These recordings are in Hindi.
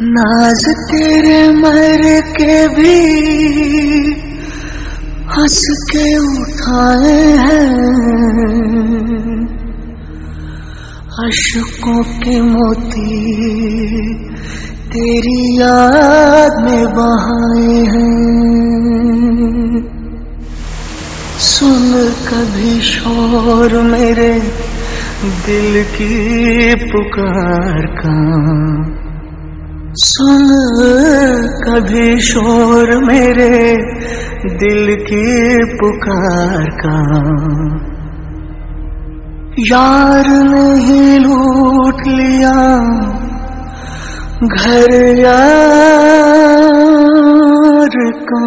नाज तेरे मर के भी हंस के उठाए हैं, अशकों के मोती तेरी याद में बहाए हैं। सुन कभी शोर मेरे दिल की पुकार का, सुन कभी शोर मेरे दिल की पुकार का। यार ने ही लूट लिया घर यार का।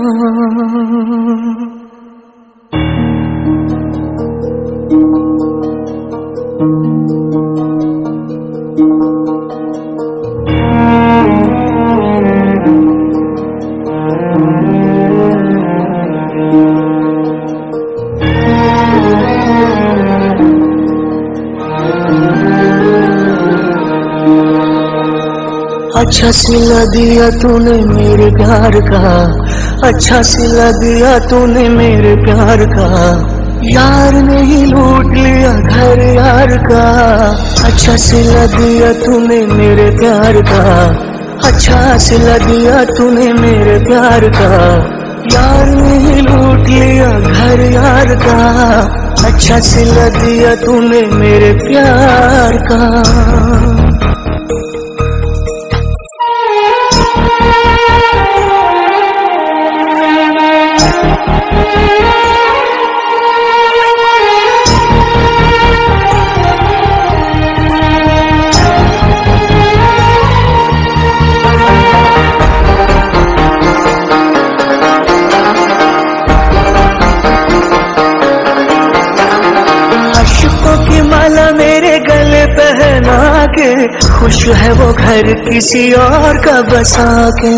अच्छा सिला दिया तूने मेरे प्यार का, अच्छा सिला दिया तूने मेरे प्यार का। यार ने ही लूट लिया घर यार का। अच्छा सिला दिया तूने मेरे प्यार का, अच्छा सिला दिया तूने मेरे प्यार का। यार ने ही लूट लिया घर यार का। अच्छा सिला दिया तूने मेरे प्यार का। की माला मेरे गले पहना के, खुश है वो घर किसी और का बसा के।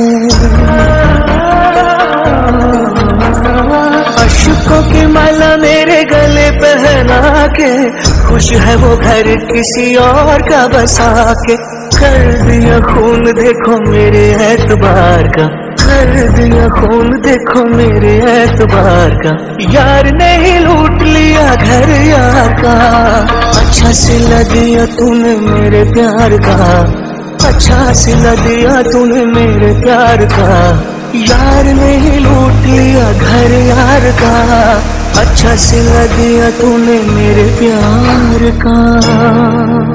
अशकों की माला मेरे गले पहना के, खुश है वो घर किसी और का बसा के। कर दिया खून देखो मेरे एतबार का, कर दिया खून देखो मेरे एतबार का। यार ने ही लूट लिया घर यार का। अच्छा सिला दिया तूने मेरे प्यार का, अच्छा सिला दिया तूने मेरे प्यार का। यार ने ही लूट लिया घर यार का। अच्छा सिला दिया तूने मेरे प्यार का।